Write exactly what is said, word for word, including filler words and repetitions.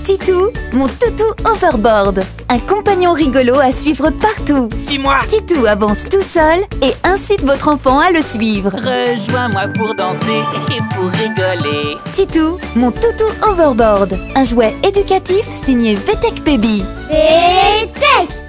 Titou, mon toutou overboard. Un compagnon rigolo à suivre partout. Suis-moi. Titou avance tout seul et incite votre enfant à le suivre. Rejoins-moi pour danser et pour rigoler. Titou, mon toutou overboard. Un jouet éducatif signé V T E C Baby. V T E C